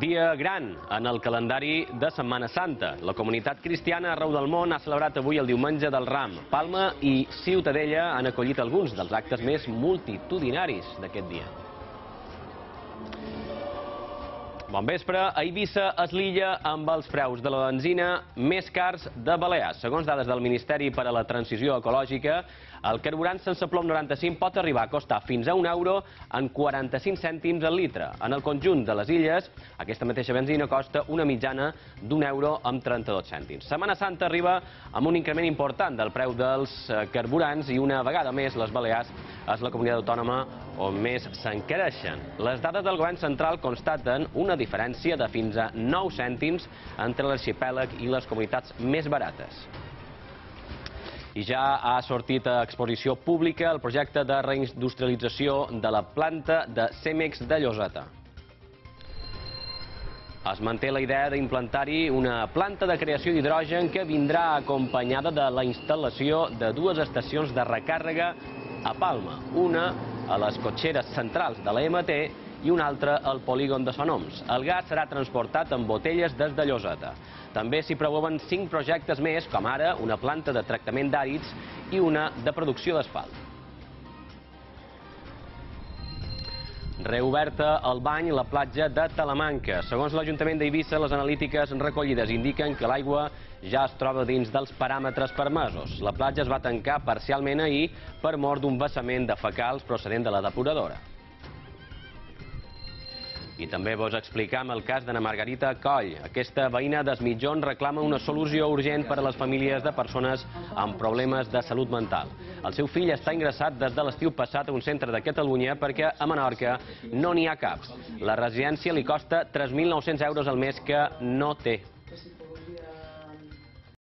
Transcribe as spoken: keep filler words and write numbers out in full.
Dia gran en el calendari de Setmana Santa. La comunitat cristiana arreu del món ha celebrat avui el diumenge del Ram. Palma i Ciutadella han acollit alguns dels actes més multitudinaris d'aquest dia. Bon vespre. A Eivissa és l'illa amb els preus de la benzina més cars de Balears. Segons dades del Ministeri per a la Transició Ecològica, el carburant sense plom noranta-cinc pot arribar a costar fins a un euro en quaranta-cinc cèntims al litre. En el conjunt de les illes, aquesta mateixa benzina costa una mitjana d'un euro amb trenta-dos cèntims. Setmana Santa arriba amb un increment important del preu dels carburants i una vegada més les Balears és la comunitat autònoma on més s'encareixen. Les dades del govern central constaten una diferència de fins a nou cèntims entre l'arxipèlag i les comunitats més barates. I ja ha sortit a exposició pública el projecte de reindustrialització de la planta de Cemex de Lloseta. Es manté la idea d'implantar-hi una planta de creació d'hidrogen que vindrà acompanyada de la instal·lació de dues estacions de recàrrega a Palma, una a les cotxeres centrals de la M T i una altra al polígon de Sonoms. El gas serà transportat en botelles des de Lloseta. També s'hi preveuen cinc projectes més, com ara una planta de tractament d'àrids i una de producció d'asfalt. Reoberta al bany la platja de Talamanca. Segons l'Ajuntament d'Eivissa, les analítiques recollides indiquen que l'aigua ja es troba dins dels paràmetres permesos. La platja es va tancar parcialment ahir per mort d'un vessament de fecals procedent de la depuradora. I també vos explicam el cas d'Anna Margarita Coll. Aquesta veïna d'Es Mitjons reclama una solució urgent per a les famílies de persones amb problemes de salut mental. El seu fill està ingressat des de l'estiu passat a un centre de Catalunya perquè a Menorca no n'hi ha cap. La residència li costa tres mil nou-cents euros al mes que no té.